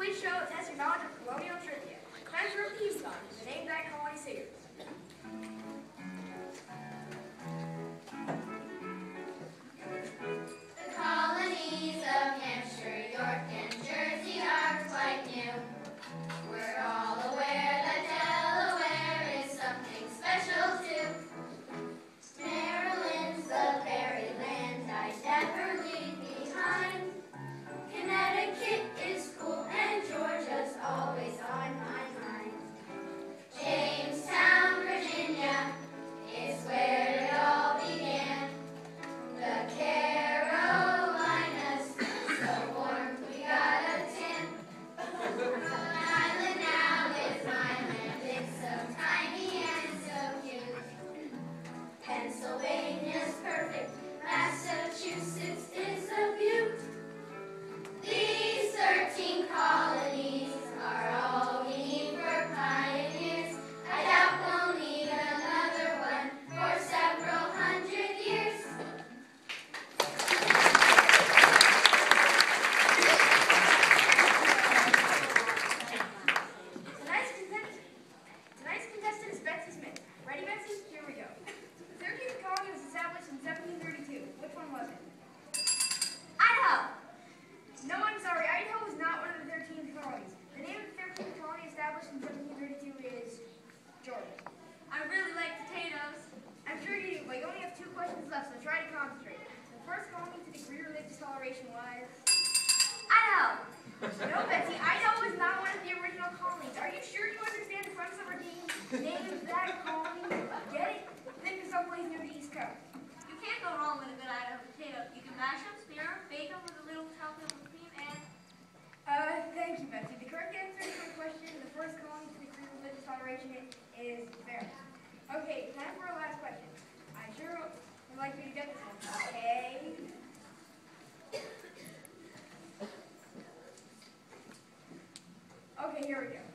colony's show tests your knowledge of colonial trivia. Time for a theme song, the name of that colony singers. The colonies of Hampshire, York, and Jersey are quite new. We're all aware that Delaware is something special too. Maryland's the very land I'd never leave behind. Connecticut is cool and Georgia's always on my mind. Jamestown, Virginia is where it all began. The Carolinas, so warm we got a tan. Long Island now is my land, it's so tiny and so cute. Pennsylvania's perfect, Massachusetts is a beaut. These 13 colonies are all we need for pioneers. I doubt we'll need another one for several hundred years. Tonight's contestant is Betsy Smith. Ready, Betsy? Here we go. The 13th colony was established in 1732. Which one was it? Idaho. No, I'm sorry. Idaho was not one of the 13 colonies. The name of the 13th colony established in 1732 is Georgia. I really like potatoes. I'm sure you do, but you only have 2 questions left, so try to concentrate. The first colony to degree religious toleration was... Idaho. No, Betsy, Idaho was not one of the original colonies. Are you sure you understand the premise of our game? Name that colony. Get it? Think of someplace near the East Coast. You can't go wrong with a good Idaho potato. You can mash them, smear them, bake them with a little chocolate with cream, and... Thank you, Betsy. The correct answer to my question, the first colony to degree religious toleration is fair. Okay, time for our last question. I sure would like you to get this one. Okay. Okay, here we go.